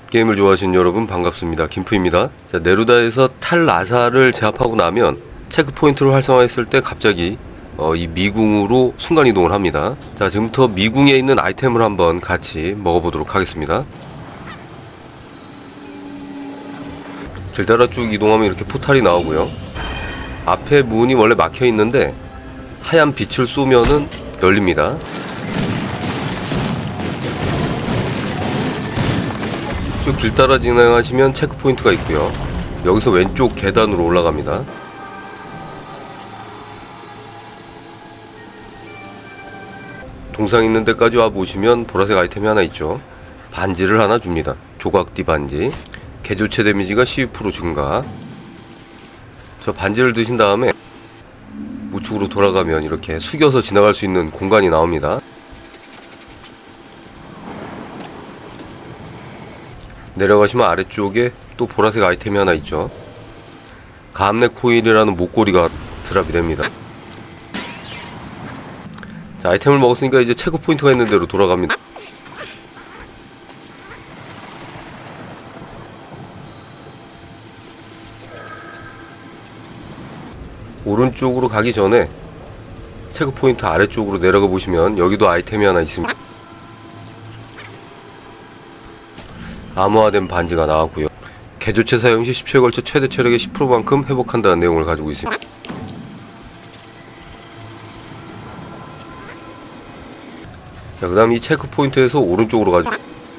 게임을 좋아하시는 여러분 반갑습니다. 김프입니다. 자, 네루다에서 탈라사를 제압하고 나면 체크포인트를 활성화했을 때 갑자기 이 미궁으로 순간이동을 합니다. 자, 지금부터 미궁에 있는 아이템을 한번 같이 먹어보도록 하겠습니다. 길 따라 쭉 이동하면 이렇게 포탈이 나오고요. 앞에 문이 원래 막혀 있는데 하얀 빛을 쏘면은 열립니다. 쭉 길 따라 진행하시면 체크포인트가 있고요. 여기서 왼쪽 계단으로 올라갑니다. 동상 있는 데까지 와 보시면 보라색 아이템이 하나 있죠. 반지를 하나 줍니다. 조각띠 반지. 개조체 데미지가 12% 증가. 저 반지를 드신 다음에 우측으로 돌아가면 이렇게 숙여서 지나갈 수 있는 공간이 나옵니다. 내려가시면 아래쪽에 또 보라색 아이템이 하나 있죠. 감내 코일이라는 목걸이가 드랍이 됩니다. 자, 아이템을 먹었으니까 이제 체크 포인트가 있는 데로 돌아갑니다. 오른쪽으로 가기 전에 체크 포인트 아래쪽으로 내려가 보시면 여기도 아이템이 하나 있습니다. 암호화된 반지가 나왔고요. 개조체 사용 시 10초에 걸쳐 최대 체력의 10%만큼 회복한다는 내용을 가지고 있습니다. 자, 그 다음 이 체크 포인트에서 오른쪽으로 가죠.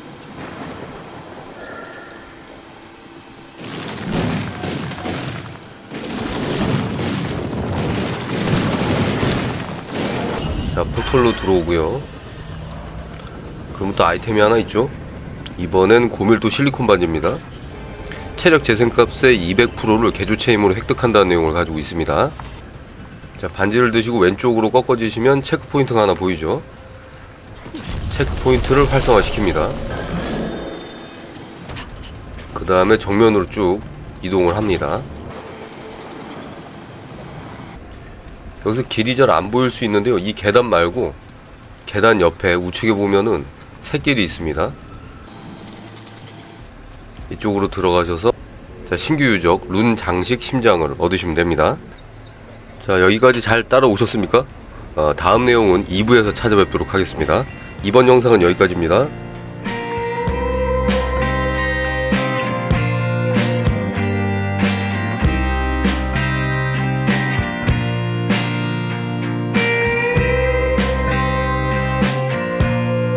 자, 포털로 들어오고요. 그럼 또 아이템이 하나 있죠. 이번엔 고밀도 실리콘 반지입니다. 체력 재생값의 200%를 개조체 힘으로 획득한다는 내용을 가지고 있습니다. 자, 반지를 드시고 왼쪽으로 꺾어지시면 체크포인트가 하나 보이죠. 체크포인트를 활성화시킵니다. 그 다음에 정면으로 쭉 이동을 합니다. 여기서 길이 잘 안 보일 수 있는데요. 이 계단 말고 계단 옆에 우측에 보면은 샛길이 있습니다. 이쪽으로 들어가셔서 자, 신규 유적 룬 장식 심장을 얻으시면 됩니다. 자, 여기까지 잘 따라오셨습니까? 다음 내용은 2부에서 찾아뵙도록 하겠습니다. 이번 영상은 여기까지입니다.